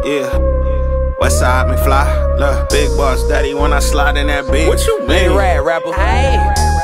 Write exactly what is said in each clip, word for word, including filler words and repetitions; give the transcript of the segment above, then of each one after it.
Yeah. Westside Mcfly, look, big boss daddy when I slide in that Benz. What you mean, rad rapper? Hey.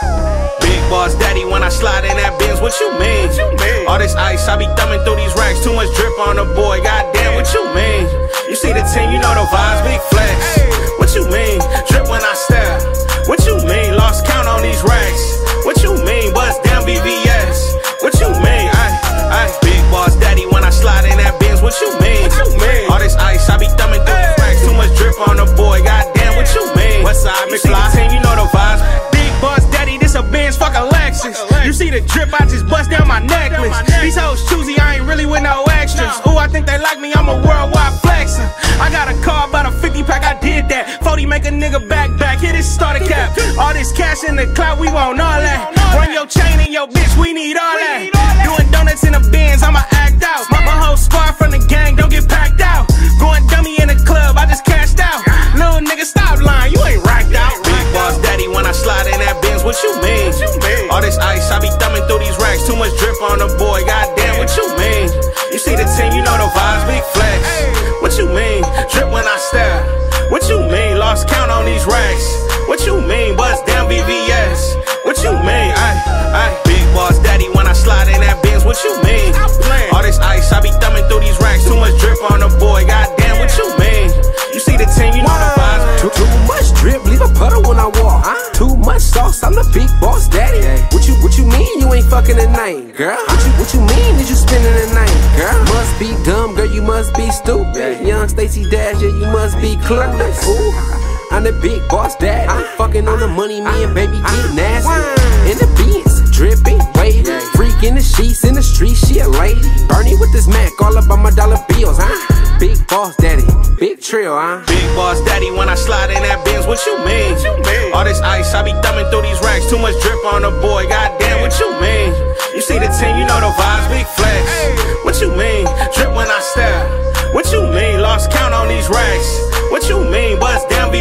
Big boss daddy when I slide in that Benz. What you mean? What you mean? All this ice, I be thumbing through these racks. Too much drip on the boy, goddamn. What you mean? You see the team, you know the vibes, big flex. What you mean? Drip when I step. What you mean? Lost count on these racks. What you mean? Bust down B V S. What you mean? Ay, ay. Big boss daddy when I slide in that Benz. What you mean? What you mean? All this ice, I be thumbing through these racks. Too much drip on the boy, goddamn. What you mean? Westside Mcfly, you know the vibes. Big boss daddy, this a Benz, fuck a Lexus. You see the drip, I just bust down my necklace. These hoes choosy, I ain't really with no extras. Ooh, I think they like me, I'm a worldwide flexer. I got a car, about a fifty pack, I did that. forty make a nigga back back, hit his starter cap. All this cash in the cloud, we want all that. Run your chain and your bitch, we need all that. Doing donuts in the Benz, I'ma act out. My, my whole squad from the gang, don't get packed out. Going dummy in the club, I just cashed out. Little nigga, stop lying, you ain't racked out. Big boss daddy when I slide in that Benz, what you mean? All this ice, I be thumbing through these racks. Too much drip on the boy, goddamn, what you mean? You see the team, you know the vibes, big flex. What you mean? Drip when I step. What you mean? Lost count on these racks. What you mean? Bust down B V S. What you mean? Ay, ay. Big boss daddy when I slide in that Benz. What you mean? All this ice, I be thumbing through these racks. Too much drip on the boy, goddamn, what you mean? You see the team, you know the vibes. Too, too much drip, leave a puddle when I walk. Huh? Too much sauce, I'm the big boss daddy. What you what you mean you ain't fucking tonight, girl? What you what you mean is you spending the night, girl? Must be dumb, girl, you must be stupid. Young Stacy Dash, yeah, you must be clueless. Ooh, I'm the big boss daddy. Fucking on the money, me and baby get nasty. In the beats, dripping, waiting. Freak in the sheets, in the streets, she a lady. Bernie with this Mac, all about my dollar bills, huh? Big boss daddy, big trill, huh? Big boss daddy when I slide in that Benz. What you mean? All this ice, I be thumbing through these racks. Too much drip on the boy, goddamn, what you mean? You see the team, you know the vibes, big flex. What you mean? Drip when I step. What you mean? Lost count on these racks. What you mean? Bust down B